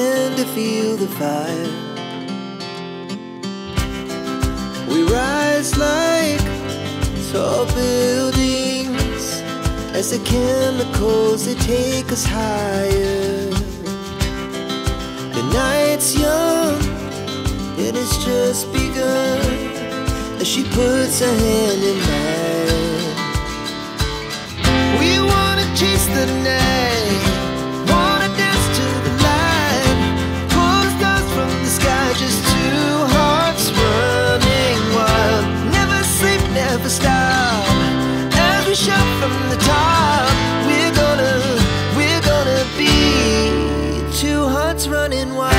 begin to feel the fire. We rise like tall buildings as the chemicals, they take us higher. The night's young, it has just begun, as she puts her hand in mine. We wanna chase the night, wanna dance to the light, pull the stars from the sky, just two hearts running wild. Never sleep, never stop, as we shout from the top. We're gonna be two hearts running wild.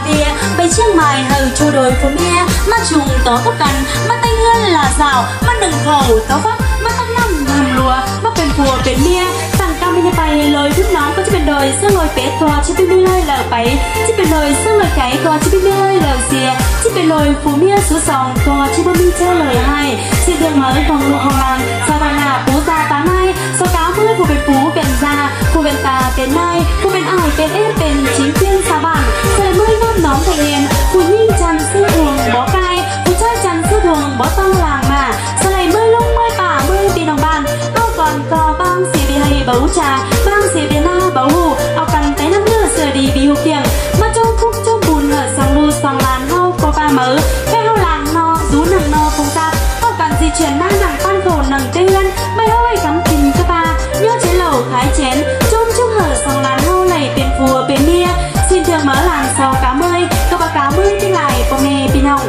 tia bay chiang mài hờ cho đồi phố mía mắt trùng tó tóc cằn mắt tay hơn là rào mắt đừng khẩu tó vắt mắt tóc năm hầm lùa mắtเป็นผัวเป็นเมียสั่งกำไม่ไปเลยทุกน้องก็จะเป็นโดยเสื้อลอยเป็ดตัวชิเป็นไม่เลยเหล่าไปชิเป็นเลยเสื้อลอยไก่ตัวชิเป็นไม่เลยเหล่าเสียชิเป็นเลยผัวเมียสูสองตัวชิบ่มีเจ้าเลยให้ชิเดืองเหมยของลูกของลังสาวนาปูตาตาไม้สกาวมือผู้เป็นปูเป็นซาผู้เป็นตาเป็นนายผู้เป็นอ้ายเป็นเอ๊ะเป็นชิงเพี้ยนสาบังเสยมือน้ำน้องไทยเอ็นผู้ยิ่งจันซื้อดวงบ่ไกลผู้ชายจันซื้อดวงบ่ต้องลางมาสไลมือลงมือป่ามือปีนองบ้านเอาก่อนกอบางสีบีให้เบาชาบางสีบีหน้าเบาหูเอากันไปน้ำเลือดเสือดีบีหุบเพียงมาจงคุกจงบุญเหอะสองลูสองล้านเฮาก็ปลาเหมือแค่เฮาลางนอดูหนังนอคงซับเอากันสีเฉียนหน้าหนังปั้นโขนหนังเตือนไม่เอาไว้คำกินกระปาเนื้อเชนเหล่าขายเชนจงเหอะสองล้านเฮาไหลเป็นผัวเป็นเมียสิ้นเถื่อนเหมือหลานสาวกาเมยก็ปากกาเมยที่ไหลปอเมพี่น้อง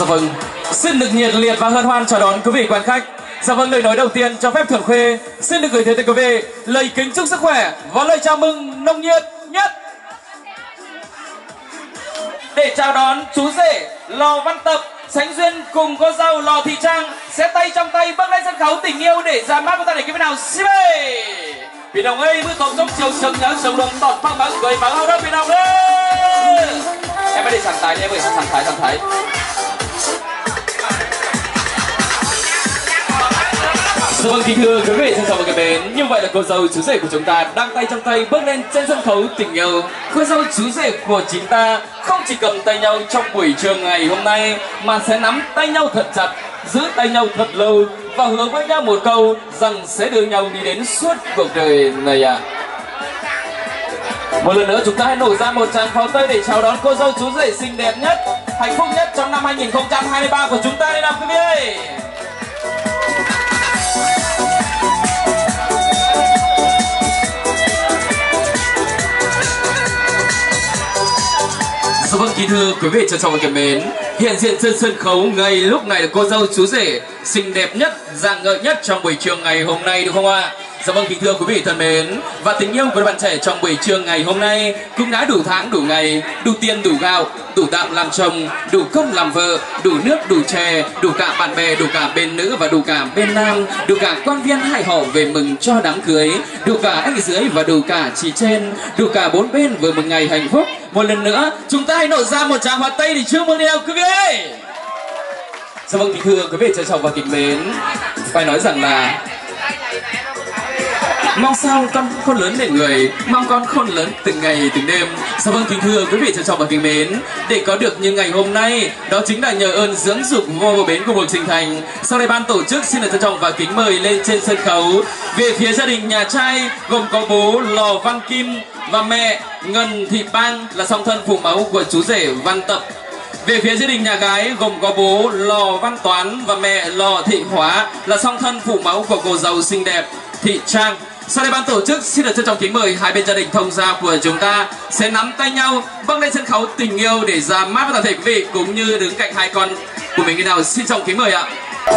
vâng, xin được nhiệt liệt và hân hoan chào đón quý vị quan khách. Dạ vâng, lời nói đầu tiên cho phép Thường Khuê xin được gửi tới quý vị lời kính chúc sức khỏe và lời chào mừng nồng nhiệt nhất. Để chào đón chú rể Lò Văn Tập, Sánh Duyên cùng cô dâu Lò Thị Trang sẽ tay trong tay bước lên sân khấu Tình Yêu để ra mắt của ta để quý vị nào xin mời. Vì đồng ơi, bữa tổng thống chiều sừng nhớ sừng đồng tọt phăng bắn cười bắn hao đó vì đồng ơi. Em mới đi sẵn thái đi, em ơi, sẵn thái. Dạ vâng, kính thưa quý vị thân chào và quý mến, như vậy là cô dâu chú rể của chúng ta đang tay trong tay bước lên trên sân khấu Tình Yêu. Cô dâu chú rể của chúng ta không chỉ cầm tay nhau trong buổi trưa ngày hôm nay mà sẽ nắm tay nhau thật chặt, giữ tay nhau thật lâu và hứa với nhau một câu rằng sẽ đưa nhau đi đến suốt cuộc đời này ạ. Một lần nữa chúng ta hãy nổ ra một tràng pháo tay để chào đón cô dâu chú rể xinh đẹp nhất, hạnh phúc nhất trong năm 2023 của chúng ta đây nào quý vị ơi. Dạ vâng, kính thưa quý vị trân trọng và kính mến, hiện diện trên sân khấu ngay lúc này là cô dâu chú rể xinh đẹp nhất, rạng ngời nhất trong buổi trưa ngày hôm nay được không ạ? Dạ vâng, kính thưa quý vị thân mến, và tình yêu của các bạn trẻ trong buổi trưa ngày hôm nay cũng đã đủ tháng đủ ngày, đủ tiền đủ gạo, đủ tạm làm chồng, đủ công làm vợ, đủ nước đủ chè, đủ cả bạn bè, đủ cả bên nữ và đủ cả bên nam, đủ cả quan viên hai họ về mừng cho đám cưới, đủ cả anh dưới và đủ cả chị trên, đủ cả bốn bên vừa mừng ngày hạnh phúc. Một lần nữa chúng ta hãy nổ ra một tràng hoa tay để chúc mừng nhau quý vị ơi. Dạ vâng, kính thưa quý vị trân trọng và kính mến, phải nói rằng là mong sao con lớn lên người, mong con khôn lớn từng ngày từng đêm. Dạ vâng, kính thưa quý vị trân trọng và kính mến, để có được như ngày hôm nay đó chính là nhờ ơn dưỡng dục vô bến của Buộc Sinh Thành. Sau đây ban tổ chức xin được trân trọng và kính mời lên trên sân khấu về phía gia đình nhà trai gồm có bố Lò Văn Kim và mẹ Ngân Thị Bang là song thân phụ mẫu của chú rể Văn Tập. Về phía gia đình nhà gái gồm có bố Lò Văn Toán và mẹ Lò Thị Hóa là song thân phụ mẫu của cô dâu xinh đẹp Thị Trang. Sau đây ban tổ chức xin được trân trọng kính mời hai bên gia đình thông gia của chúng ta sẽ nắm tay nhau bước lên sân khấu Tình Yêu để ra mắt với toàn thể quý vị cũng như đứng cạnh hai con của mình. Như nào xin trọng kính mời ạ.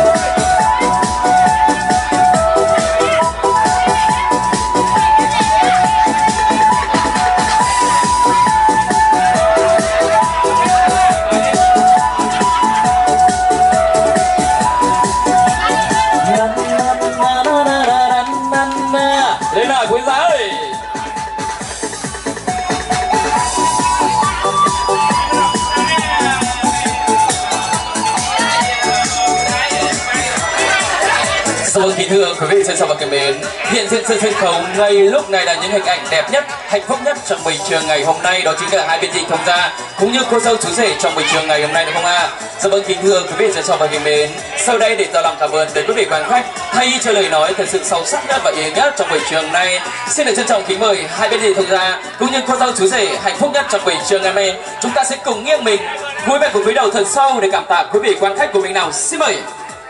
Đây là quý giá ơi. Vâng, kính thưa quý vị trân trọng và kính mến, hiện diện trên sân khấu ngay lúc này là những hình ảnh đẹp nhất, hạnh phúc nhất trong buổi trưa ngày hôm nay, đó chính là hai bên gia đình thông gia cũng như cô dâu chú rể trong buổi trưa ngày hôm nay được không ạ? Dạ vâng, kính thưa quý vị trân trọng và kính mến, sau đây để tỏ lòng cảm ơn tới quý vị quan khách thay cho lời nói thật sự sâu sắc nhất và ý nghĩa nhất trong buổi trưa nay, xin được trân trọng kính mời hai bên gia đình thông gia cũng như cô dâu chú rể hạnh phúc nhất trong buổi trưa ngày hôm nay. Chúng ta sẽ cùng nghiêng mình vui vẻ cùng cúi đầu thật sâu để cảm tạ quý vị quan khách của mình nào. Xin mời.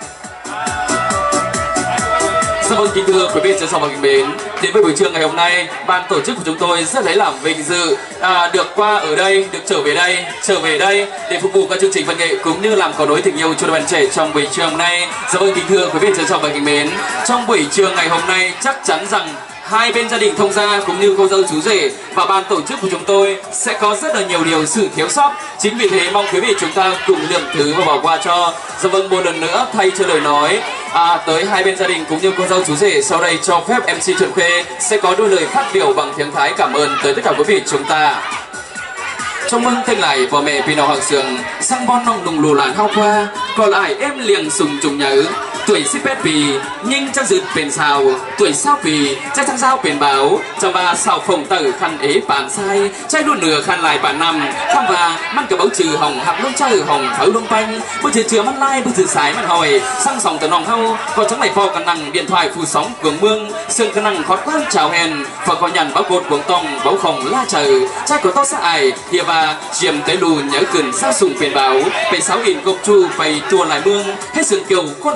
Dạ vâng, kính thưa quý vị trân trọng và kính mến, đến với buổi trưa ngày hôm nay, ban tổ chức của chúng tôi rất lấy làm vinh dự được qua ở đây, được trở về đây để phục vụ các chương trình văn nghệ cũng như làm cầu nối tình yêu cho đôi bạn trẻ trong buổi trưa hôm nay. Dạ vâng, kính thưa quý vị trân trọng và kính mến, trong buổi trưa ngày hôm nay chắc chắn rằng hai bên gia đình thông gia cũng như cô dâu chú rể và ban tổ chức của chúng tôi sẽ có rất là nhiều điều sự thiếu sót. Chính vì thế mong quý vị chúng ta cùng lượng thứ và bỏ qua cho. Dạ vâng, một lần nữa thay cho lời nói tới hai bên gia đình cũng như cô dâu chú rể, sau đây cho phép MC Thuận Khuê sẽ có đôi lời phát biểu bằng tiếng Thái cảm ơn tới tất cả quý vị chúng ta. Chúc mừng tên lại vợ mẹ Pino Hoàng Sương sang bon nong đùng lù làn hao qua còn lại em liền sùng trùng nhớ tuổi xích bét vì nhưng chắc dứt bền xào tuổi sao vì chắc chắn sao bền báo cho ba sao phồng tử khăn ế bản sai trai luôn nửa khăn lại bản năm khăn và mang cả bấu trừ hỏng hạc lông chơi hỏng pháo lông banh bữa trừ chừa mắt lai bữa trừ sái mắt hỏi sang sòng từ nòng hâu còn trắng này phò cả năng điện thoại phù sóng cường mương xương cả năng khót quan chào hèn và có nhằn báo cột cuồng tông báo khổng la trời trai của tao xa ải hiệp và chiêm tới lù nhớ cườn sao sùng phiền báo về 6.000 gộp chu phải tua lại mương hết sườn kiều con lời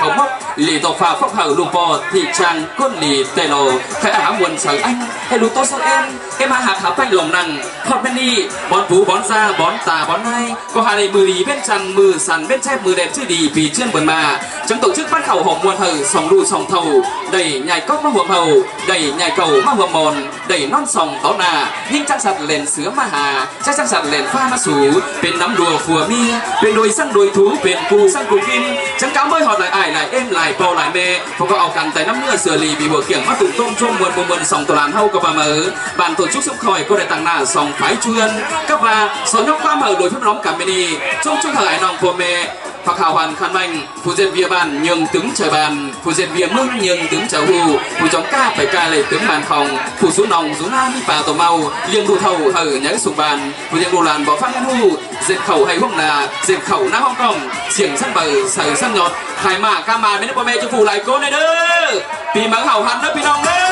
khẩu mốc lì tàu phà phốc hở lù bò thị trang cốt lì tề lồ khai ả buồn sở anh hay lù tô sao em hạ hạt hảo quanh lồng nằng hot bên đi bón phú bón da bón tà bón nay có hà này mười lì bên trăng mưa sàn bên chép mưa đẹp chứ đi vì chuyên bẩn mà chúng tổ chức bắt khẩu hộp muôn hở sòng đu sòng thầu đẩy nhảy cốc mắc huộm hầu đẩy nhảy cầu mắc huộm mòn đẩy non sòng tó nà nhưng chắc sạt lên sứa ma hà chắc sạt lên pha ma sủ bên nắm đùa phùa mi bên đôi săn đôi thú bên cù săn cù kim chẳng cáo mới họ lại ải lại êm lại bò lại mê không có ảo cằn tại năm mưa sửa lì bị bùa kiểng mắt tụng tôm trôm muôn sòng tổ làn hâu của bà mở bàn tổ chức xúc khỏi có đại tàng nà sòng phái chuyên các bà số nhóc qua mở đôi phép nóng cả mini trong chung thời nòng phùa mê hoặc hào hoàn khăn manh phù diện vía bàn nhường tướng trời bàn phù diện vía mưng nhường tướng trời hù phù chống ca phải ca lệ tướng bàn phòng phù xuống nòng xuống nam bà tổ mau liêng đu thầu hở nhảy sùng bàn phù diện đu làn bỏ phát ngăn hù dệt khẩu hay hông là dệt khẩu na hong còng xiềng săn bờ sờ săn nhọt hải mã ca mà bên bố mẹ cho phù lại cô này đơ vì mắng hào hẳn đó vì nòng đơ.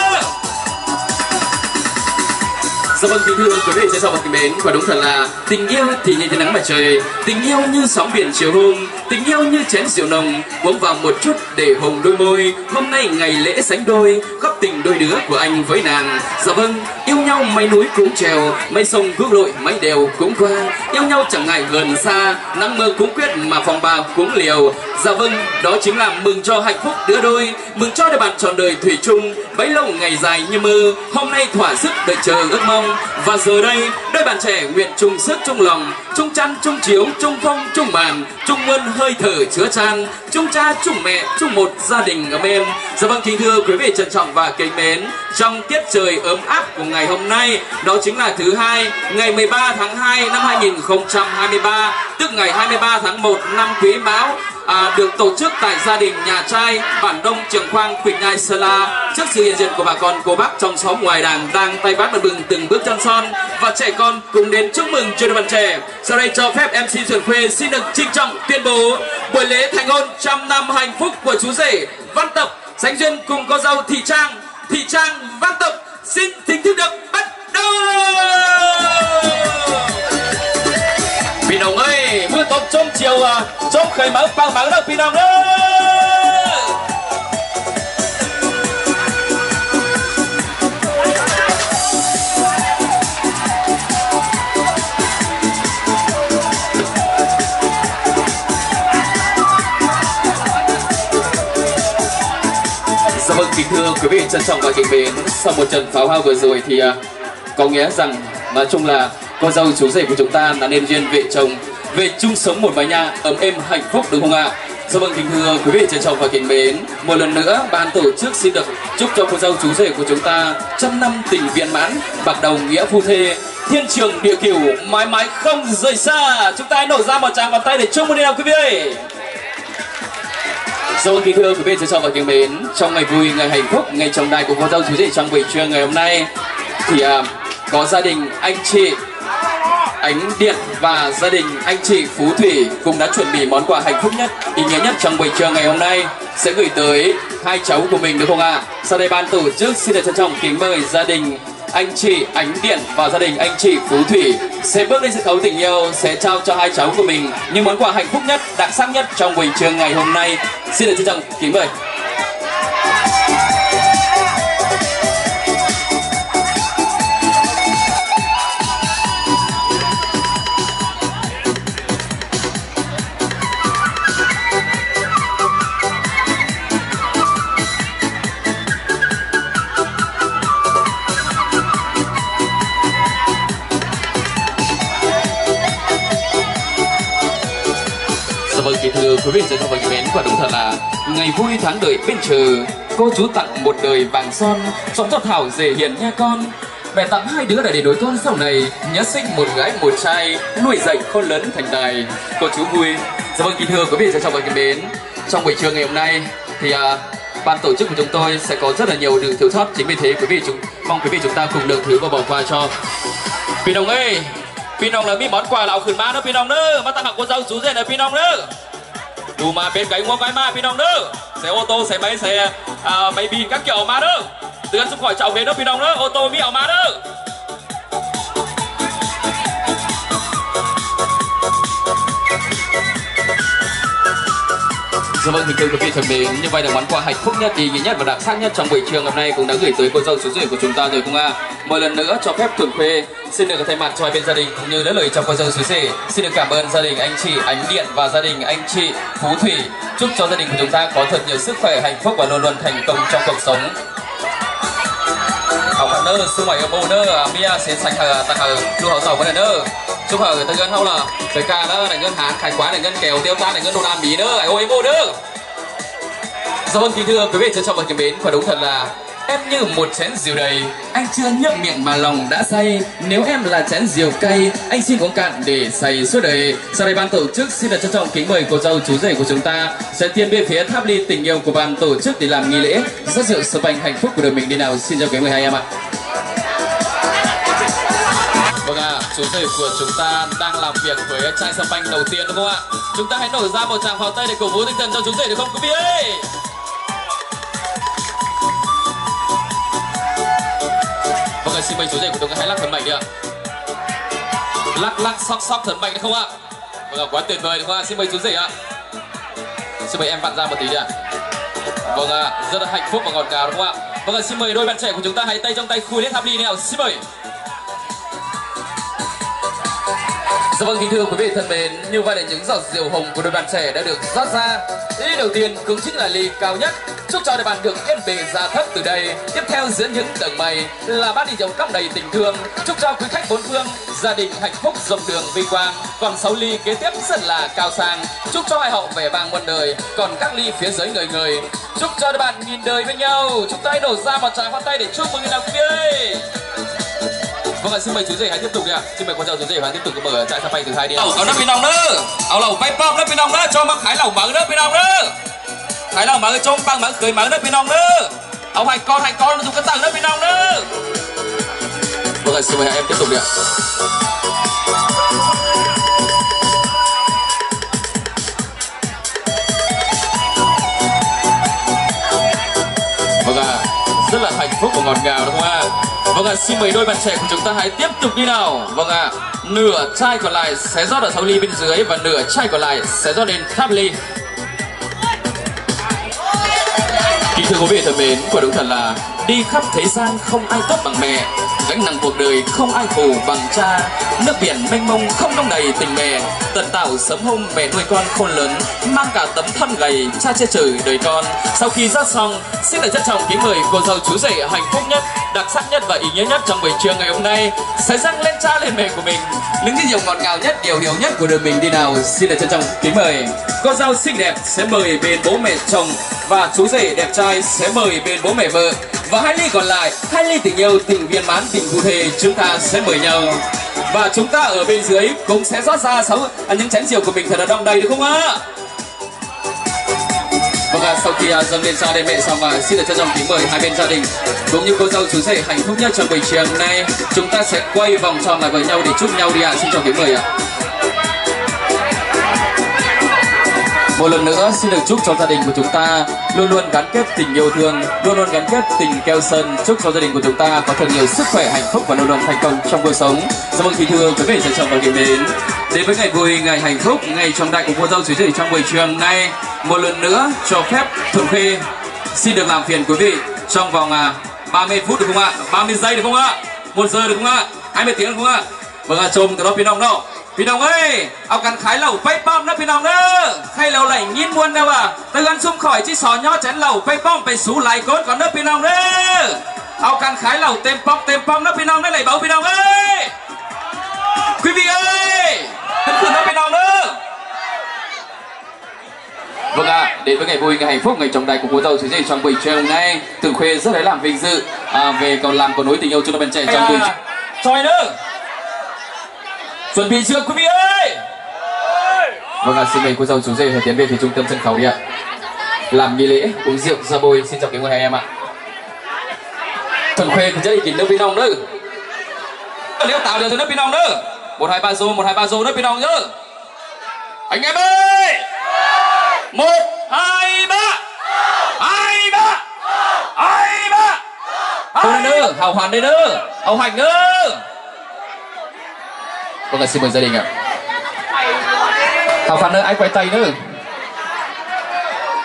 Dạ vâng, kính thưa quý vị sẽ sau một kính mến, và đúng thật là tình yêu thì như nắng mặt trời, tình yêu như sóng biển chiều hôm, tình yêu như chén rượu nồng uống vào một chút để hồng đôi môi. Hôm nay ngày lễ sánh đôi, góp tình đôi đứa của anh với nàng. Dạ vâng, yêu nhau mây núi cũng trèo, mây sông cũng lội, mây đèo cũng qua, yêu nhau chẳng ngại gần xa, nắng mưa cũng quyết mà phòng bà cũng liều. Dạ vâng, đó chính là mừng cho hạnh phúc đứa đôi, mừng cho đôi bạn trọn đời thủy chung, bấy lâu ngày dài như mơ, hôm nay thỏa sức đợi chờ ước mong. Và giờ đây, đôi bạn trẻ nguyện chung sức chung lòng, chung chăn chung chiếu chung phong chung màn, chung muôn hơi thở chứa chan, chung cha chung mẹ chung một gia đình ấm êm. Dạ vâng, kính thưa quý vị trân trọng và kính mến, trong tiết trời ấm áp của ngày hôm nay, đó chính là thứ hai, ngày 13 tháng 2 năm 2023, tức ngày 23 tháng 1 năm Quý Mão, được tổ chức tại gia đình nhà trai bản Đông Trường Khoang, Quỳnh Nhai, Sơn La, trước sự hiện diện của bà con cô bác trong xóm ngoài đảng đang tay bắt bừng từng bước chân son và trẻ con cùng đến chúc mừng cho đôi bạn trẻ. Sau đây cho phép MC Xuân Khuê xin được trịnh trọng tuyên bố buổi lễ thành hôn 100 năm hạnh phúc của chú rể Văn Tập sánh duyên cùng cô dâu Thị Trang Văn Tập xin chính thức được bắt đầu. Pinong ơi, mưa tốp trong chiều trong khởi mở bằng mở đâu Pinong ơi. Dạ vâng, kính thưa quý vị trân trọng và kính mến, sau một trận pháo hoa vừa rồi thì có nghĩa rằng nói chung là cô dâu chú rể của chúng ta đã nên duyên vợ chồng về chung sống một mái nhà ấm êm hạnh phúc, đúng không ạ? Dạ vâng, kính thưa quý vị trân trọng và kính mến, một lần nữa ban tổ chức xin được chúc cho cô dâu chú rể của chúng ta 100 năm tình viên mãn, bạc đầu nghĩa phu thê, thiên trường địa cửu mãi mãi không rời xa. Chúng ta hãy nổ ra một tràng bàn tay để chúc mừng đi nào quý vị. Dạ vâng, kính thưa quý vị trân trọng và kính mến, trong ngày vui, ngày hạnh phúc, ngày trọng đại của cô dâu chú rể trong buổi trưa ngày hôm nay thì có gia đình anh chị Ánh Điện và gia đình anh chị Phú Thủy cũng đã chuẩn bị món quà hạnh phúc nhất, ý nghĩa nhất trong buổi trưa ngày hôm nay sẽ gửi tới hai cháu của mình, được không ạ? Sau đây ban tổ chức xin được trân trọng kính mời gia đình anh chị Ánh Điện và gia đình anh chị Phú Thủy sẽ bước lên sân khấu tình yêu, sẽ trao cho hai cháu của mình những món quà hạnh phúc nhất, đặc sắc nhất trong buổi trưa ngày hôm nay. Xin được trân trọng kính mời. Vâng, kính thưa quý vị trân trọng và kính mến, và đúng thật là ngày vui tháng đợi bên chờ, cô chú tặng một đời vàng son, sống cho thảo rể hiền nha con. Mẹ tặng hai đứa để nối con sau này, nhớ sinh một gái một trai, nuôi dạy khôn lớn thành tài. Cô chú vui. Dạ vâng, kính thưa quý vị trân trọng và kính mến, trong buổi trưa ngày hôm nay thì ban tổ chức của chúng tôi sẽ có rất là nhiều điều thiếu sót, chính vì thế mong quý vị chúng ta cùng lượng thứ và bỏ qua cho. Pinong ơi, Pinong là mi món quà lão khẩn ma nữa Pinong nữa, mà tặng cô dâu chú rể là Pinong nữa. Đủ mà bên cạnh mua cái ma Pinong nữa, xe ô tô, xe máy, xe máy pin các kiểu ma nữa. Từ ăn xúc khỏi chậu về nữa Pinong nữa, ô tô mi ảo ma nữa. Dạ vâng, thưa quý vị thân mến, như vậy là món quà hạnh phúc nhất, ý nghĩa nhất và đặc sắc nhất trong buổi trưa hôm nay cũng đã gửi tới cô dâu chú rể của chúng ta rồi không ạ? Một lần nữa cho phép Thuần Khuê xin được thay mặt cho hai bên gia đình cũng như đỡ lời cho cô dâu chú rể xin được cảm ơn gia đình anh chị Ánh Điện và gia đình anh chị Phú Thủy. Chúc cho gia đình của chúng ta có thật nhiều sức khỏe, hạnh phúc và luôn luôn thành công trong cuộc sống. Học hẳn nơ, sư mày ở bồ nơ, Mia sẽ sạch tặng lưu hậu giàu cái này nơ. Chúc hở người ta ngân không là phải cả nơ này ngân hán, khai quá này ngân kèo, tiêu tan này ngân đồ đàn bí nơ, ôi bồ nơ. Dạ vâng, kính thưa quý vị trân trọng và kính mến, và đúng thật là em như một chén rượu đầy, anh chưa nhấp miệng mà lòng đã say. Nếu em là chén rượu cay, anh xin uống cạn để say suốt đời. Sau đây ban tổ chức xin được trân trọng kính mời cô dâu chú rể của chúng ta sẽ tiến về phía tháp ly tình yêu của ban tổ chức để làm nghi lễ rót rượu sập banh hạnh phúc của đời mình đi nào. Xin chào quý 12 em ạ. Vâng ạ, chú rể của chúng ta đang làm việc với chai sâm banh đầu tiên đúng không ạ? Chúng ta hãy nổi ra một tràng pháo tay để cổ vũ tinh thần cho chú rể được không quý vị ơi? Vâng ạ, xin mời chú rể của chúng ta hãy lắc thần mạnh đi ạ. Lắc sóc thần mạnh được không ạ? Vâng ạ, quá tuyệt vời đúng không ạ? Xin mời chú rể ạ. Xin mời em vặn ra một tí đi ạ. Vâng ạ, rất là hạnh phúc và ngọt ngào đúng không ạ? Vâng ạ, xin mời đôi bạn trẻ của chúng ta hãy tay trong tay khui lên tháp ly nào. Xin mời. Dạ vâng, kính thưa quý vị thân mến, như vậy là những giọt rượu hồng của đôi bạn trẻ đã được rót ra. Ly đầu tiên cũng chính là ly cao nhất. Chúc cho đôi bạn được yên bề gia thất từ đây. Tiếp theo dưới những tầng mây là bát ly rượu đong đầy tình thương. Chúc cho quý khách bốn phương gia đình hạnh phúc rộng đường vinh quang. Còn 6 ly kế tiếp rất là cao sang. Chúc cho hai hậu vẻ vang muôn đời. Còn các ly phía dưới người người. Chúc cho đôi bạn nghìn đời với nhau. Chúng ta hãy đổ ra một tràng pháo tay để chúc mừng nào quý vị ơi. Vâng ạ, xin mời chú rể hãy tiếp tục đi ạ. Xin mời con dâu chú rể hãy tiếp tục mở trại sâm banh thứ hai đi ạ. Ở nước bên đồng nữa, ở lẩu bay pom nước bên đồng nữa, cho mắc khái lẩu mở nước bên đồng nữa, khái lẩu mở trong băng mở cười mở nước bên đồng nữa, ông hai con dùng cái tầng nước bên đồng nữa. Vâng ạ, xin mời em tiếp tục đi ạ. Vâng ạ, rất là hạnh phúc và ngọt ngào đúng không ạ? Vâng ạ, xin mời đôi bạn trẻ của chúng ta hãy tiếp tục đi nào. Vâng ạ, nửa chai còn lại sẽ rót ở thau ly bên dưới và nửa chai còn lại sẽ rót lên tháp ly. Kính thưa quý vị thân mến, quả đúng thật là đi khắp thế gian không ai tốt bằng mẹ, gánh nặng cuộc đời không ai khổ bằng cha. Nước biển mênh mông không đong đầy tình mẹ, tận tạo sớm hôm mẹ nuôi con khôn lớn, mang cả tấm thân gầy cha che chở đời con. Sau khi rót xong, xin được trân trọng kính mời cô dâu chú rể hạnh phúc nhất, đặc sắc nhất và ý nghĩa nhất trong buổi trưa ngày hôm nay sẽ dâng lên cha lên mẹ của mình những cái điều ngọt ngào nhất, điều hiểu nhất của đời mình đi nào. Xin được trân trọng kính mời cô dâu xinh đẹp sẽ mời bên bố mẹ chồng và chú rể đẹp trai sẽ mời bên bố mẹ vợ. Và hai ly còn lại, hai ly tình yêu, tình viên mãn, tình cụ thể chúng ta sẽ mời nhau. Và chúng ta ở bên dưới cũng sẽ rót ra những chén rượu của mình thật là đong đầy được không ạ? Vâng ạ, sau khi dâng lên cha lên mẹ xong và xin được trân trọng kính mời hai bên gia đình cũng như cô dâu chú rể hạnh phúc nhất trong buổi chiều hôm nay. Chúng ta sẽ quay vòng tròn lại với nhau để chúc nhau đi ạ. Xin chào kính mời ạ. Một lần nữa xin được chúc cho gia đình của chúng ta luôn luôn gắn kết tình yêu thương, luôn luôn gắn kết tình keo sơn. Chúc cho gia đình của chúng ta có thật nhiều sức khỏe, hạnh phúc và luôn luôn thành công trong cuộc sống. Dạ vâng, kính thưa quý vị trân trọng và kính mến, đến với ngày vui, ngày hạnh phúc, ngày trọng đại của cô dâu chú rể trong buổi chiều hôm nay, một lần nữa cho phép Thuần Khuê xin được làm phiền quý vị trong vòng 30 phút được không ạ? 30 giây được không ạ? 1 giờ được không ạ? 20 tiếng được không ạ? Vâng ạ, chôm từ đó phía đông đâu.พี่น้องเอ้ยเอากันขายเหล่าไปป้อมนะพี่น้องเด้อให้เราไหลยินมวนนะว่ะเตือนซุ่มข่อยที่สอนย่อแจนเหล่าไปป้อมไปสู่ไหลโกดก่อนเด้อพี่น้องเด้อเอากันขายเหล่าเต็มป้อมนะพี่น้องได้ไหลเบาพี่น้องเอ้ยquý vị ơi thân thươngนะพี่น้องเด้อ. Vâng ạ, đến với ngày vui, ngày hạnh phúc, ngày trọng đại của cô dâu chú rể trong buổi trưa hôm nay, Tường Khuê rất lấy làm vinh dự về còn làm cầu nối tình yêu cho đôi bạn trẻ trong buổi trôi nữa. Chuẩn bị chưa quý vị ơi? Vâng ạ, xin mời cô dâu chú rể tiến về phía trung tâm sân khấu đi ạ. Làm nghi lễ uống rượu ra bôi. Xin chào kính mời hai em ạ. Thần Khuê thì chơi kín nước bên nòng nữa. Nếu tạo được nước bên nòng nữa. 1 2 3 rô nước bên nòng nữa. Anh em ơi! 1 2 3 2 3 2 3. Cô này nữa, hào hoàn đây nữa, hào hành nữa. Vâng ạ, xin mời gia đình ạ. Hào Phan ơi, anh quay tay nữa.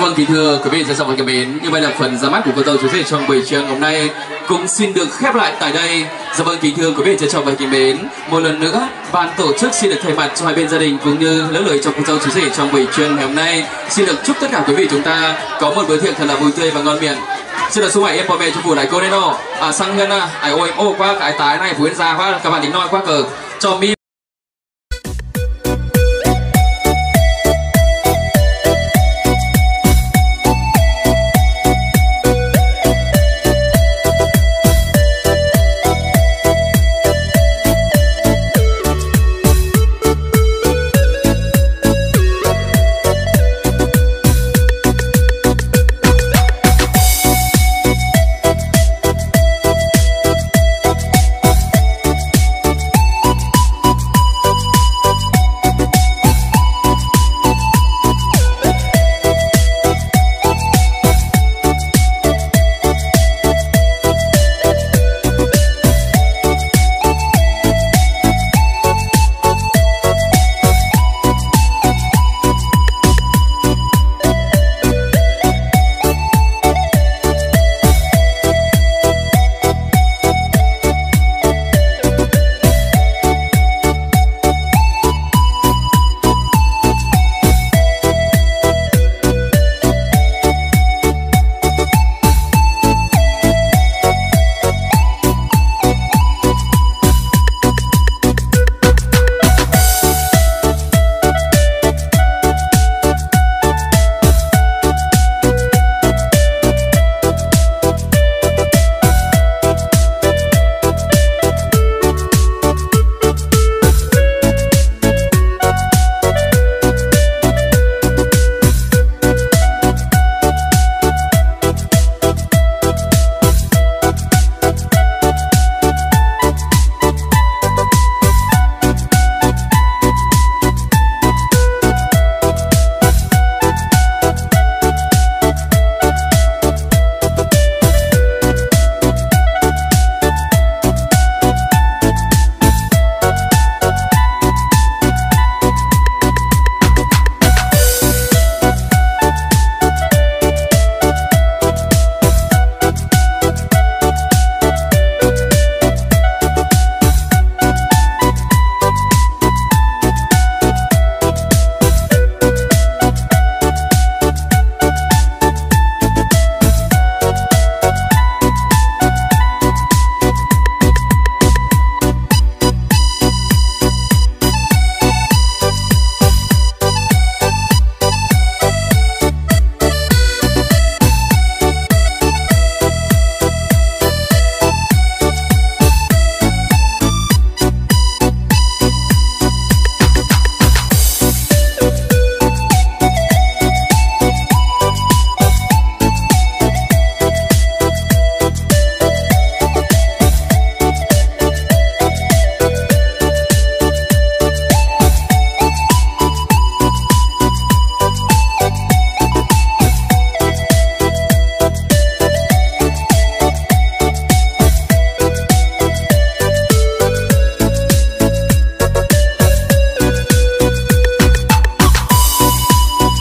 vâng, kính thưa quý vị, rất thân mến, như vậy là phần ra mắt của cô dâu chú rể trong buổi trưa hôm nay cũng xin được khép lại tại đây. Dạ vâng, kính thưa quý vị, trân trọng và kính mến, một lần nữa ban tổ chức xin được thay mặt cho hai bên gia đình cũng như lỡ lời cho cô dâu chú rể trong buổi trưa ngày hôm nay xin được chúc tất cả quý vị chúng ta có một bữa tiệc thật là vui tươi và ngon miệng. Xin được số mày em bỏ mẹ cho phụ lại cô đấy nó sang nhân ai ôi ô qua cái tái này phụ ra quá các bạn tính nói quá cờ cho mi